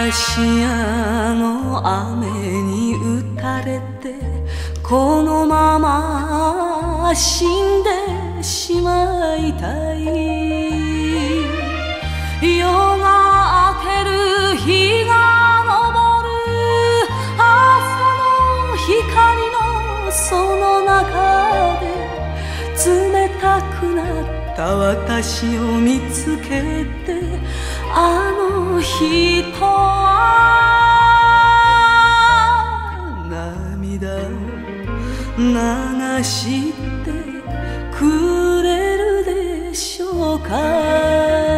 シアの雨に打たれてこのまま死んでしまいたい。夜が明ける日が昇る朝の光のその中で冷たくなった私を見つけてあの人は涙を流してくれるでしょうか。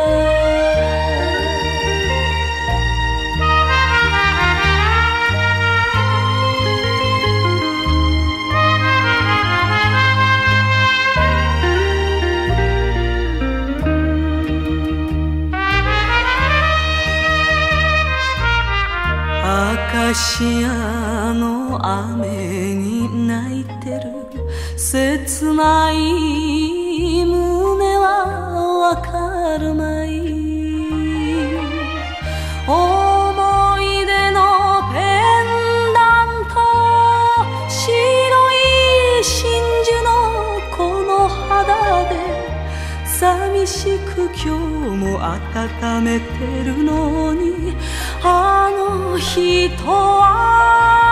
アカシアの雨に泣いてる切ない胸はわかるまい。思い出のペンダント白い真珠のこの肌で寂しく今日も温めてるのにあの人は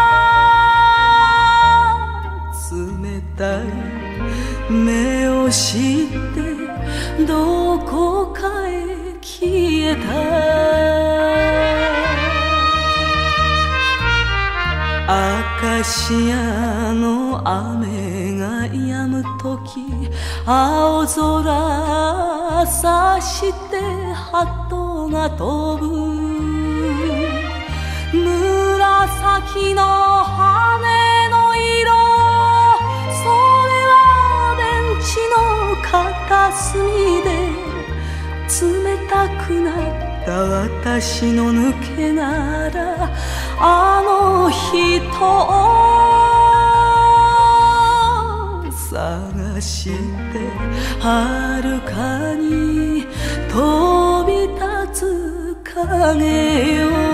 冷たい目をしてどこかへ消えた。アカシアの雨が止むとき青空さして鳩が飛ぶ。紫の羽の色それはベンチの片隅で冷たくなった私の抜け殻あの人を探して遥かに飛び立つ影よ。